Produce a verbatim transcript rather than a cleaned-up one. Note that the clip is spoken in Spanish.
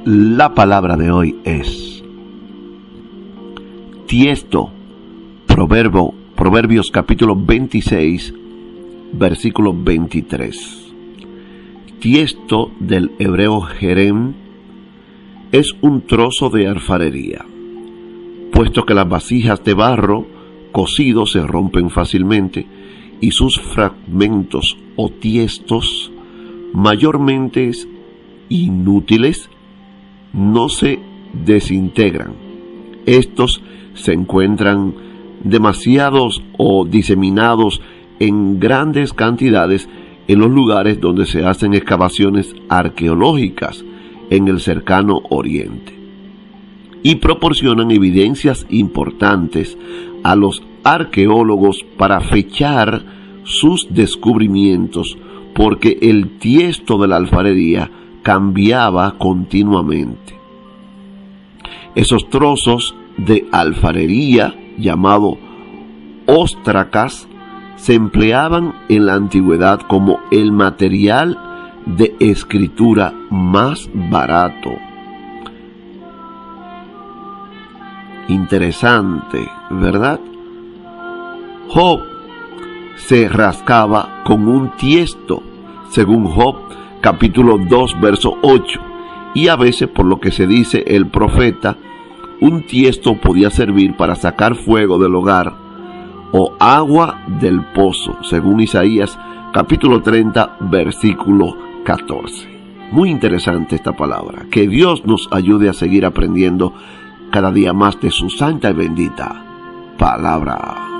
La palabra de hoy es tiesto. Proverbio, Proverbios capítulo veintiséis, versículo veintitrés. Tiesto del hebreo jerem es un trozo de alfarería, puesto que las vasijas de barro cocido se rompen fácilmente y sus fragmentos o tiestos, mayormente inútiles, no se desintegran. Estos se encuentran demasiados o diseminados en grandes cantidades en los lugares donde se hacen excavaciones arqueológicas en el cercano Oriente, y proporcionan evidencias importantes a los arqueólogos para fechar sus descubrimientos, porque el tiesto de la alfarería cambiaba continuamente. Esos trozos de alfarería, llamado óstracas, se empleaban en la antigüedad como el material de escritura más barato. Interesante, ¿verdad? Job se rascaba con un tiesto, según Job capítulo dos, verso ocho, y a veces, por lo que se dice el profeta, un tiesto podía servir para sacar fuego del hogar o agua del pozo, según Isaías capítulo treinta, versículo catorce. Muy interesante esta palabra. Que Dios nos ayude a seguir aprendiendo cada día más de su santa y bendita palabra.